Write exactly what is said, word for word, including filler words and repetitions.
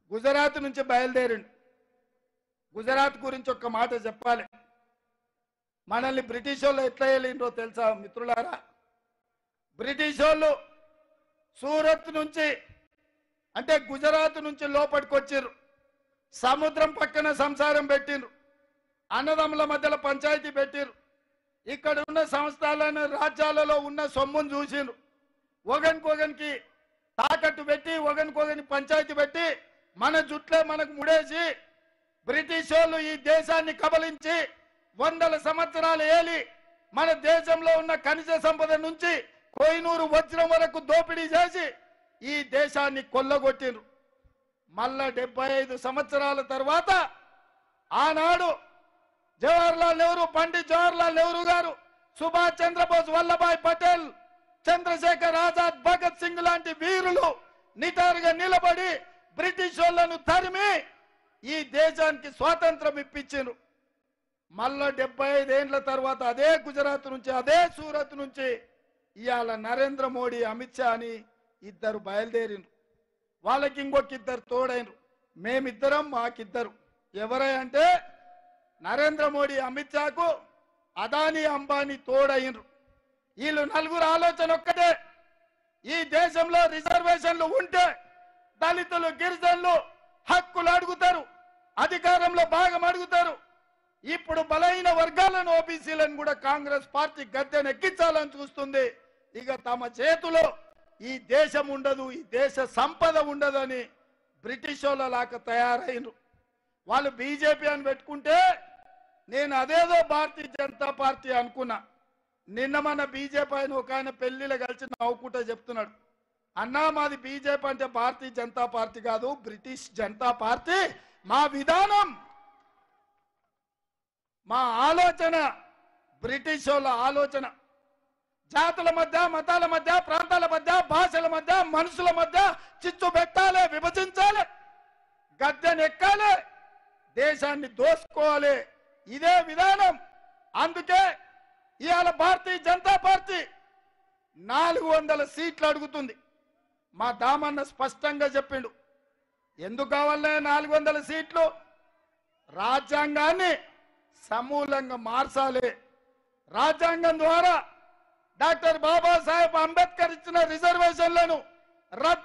గుజరాత్ నుంచి బయలుదేరిండు. గుజరాత్ గురించి ఒక్క మాట చెప్పాలి. మనల్ని బ్రిటిష్ వాళ్ళు ఎట్లా వెళ్ళిండ్రో తెలుసా మిత్రులారా? బ్రిటిష్ వాళ్ళు సూరత్ నుంచి అంటే గుజరాత్ నుంచి లోపలికి వచ్చిర్రు. సముద్రం పక్కన సంసారం పెట్టిండ్రు. అన్నదమ్ముల మధ్యలో పంచాయతీ పెట్టిర్రు. ఇక్కడ ఉన్న సంస్థలను రాజ్యాలలో ఉన్న సొమ్మును చూసిండ్రు. ఒకరికొకరికి తాకట్టు పెట్టి ఒకరికొకరిని పంచాయతీ పెట్టి మన జుట్లే మనకు ముడేసి బ్రిటిష్ వాళ్ళు ఈ దేశాన్ని కబలించి వందల సంవత్సరాలు ఏలి మన దేశంలో ఉన్న ఖనిజ సంపద నుంచి కోహినూరు వజ్రం వరకు దోపిడీ చేసి ఈ దేశాన్ని కొల్లగొట్టిండ్రు. మళ్ళా డెబ్బై ఐదు సంవత్సరాల తర్వాత ఆనాడు జవహర్లాల్ నెహ్రూ, పండిత్ జవహర్లాల్ నెహ్రూ గారు, సుభాష్ చంద్రబోస్, వల్లభాయ్ పటేల్, చంద్రశేఖర్ ఆజాద్, భగత్ సింగ్ లాంటి వీరులు నిటారుగా నిలబడి బ్రిటిష్ వాళ్ళను తరిమి ఈ దేశానికి స్వాతంత్రం ఇప్పించారు. మళ్ళా డెబ్బై ఐదేళ్ల తర్వాత అదే గుజరాత్ నుంచి అదే సూరత్ నుంచి ఇవాళ నరేంద్ర మోడీ, అమిత్ షా అని ఇద్దరు బయలుదేరిండ్రు. వాళ్ళకి ఇంకొక ఇద్దరు తోడైనరు. మేమిద్దరం మాకిద్దరు. ఎవరై అంటే నరేంద్ర మోడీ, అమిత్ షాకు అదానీ, అంబానీ తోడైనరు. వీళ్ళు నలుగురు ఆలోచన ఒక్కటే, ఈ దేశంలో రిజర్వేషన్లు ఉంటే దళితులు, గిరిజనులు హక్కులు అడుగుతారు, అధికారంలో భాగం అడుగుతారు. ఇప్పుడు బలహీన వర్గాలను, ఓబీసీలను కూడా కాంగ్రెస్ పార్టీ గద్దెను ఎక్కించాలని చూస్తుంది. ఇక తమ చేతిలో ఈ దేశం ఉండదు, ఈ దేశ సంపద ఉండదని బ్రిటిష్ వాళ్ళ లాగా తయారైనరు. వాళ్ళు బీజేపీ అని పెట్టుకుంటే నేను అదేదో భారతీయ జనతా పార్టీ అనుకున్నా. నిన్న మన బీజేపీ ఆయన ఒక ఆయన పెళ్లిలో కలిసి నవ్వుకుంటా చెప్తున్నాడు, అన్నా మాది బీజేపీ అంటే భారతీయ జనతా పార్టీ కాదు, బ్రిటిష్ జనతా పార్టీ. మా విధానం, మా ఆలోచన బ్రిటిష్ వాళ్ళ ఆలోచన. జాతుల మధ్య, మతాల మధ్య, ప్రాంతాల మధ్య, భాషల మధ్య, మనుషుల మధ్య చిచ్చు పెట్టాలి, విభజించాలి, గద్దెను ఎక్కాలి, దేశాన్ని దోసుకోవాలి. ఇదే విధానం. అందుకే ఇవాళ భారతీయ జనతా పార్టీ నాలుగు వందల సీట్లు అడుగుతుంది. మా దామన్న స్పష్టంగా చెప్పిండు, ఎందుకు కావాలనే నాలుగు వందల సీట్లు? రాజ్యాంగాన్ని సమూలంగా మార్చాలి. రాజ్యాంగం ద్వారా డాక్టర్ బాబాసాహెబ్ అంబేద్కర్ ఇచ్చిన రిజర్వేషన్లను రద్దు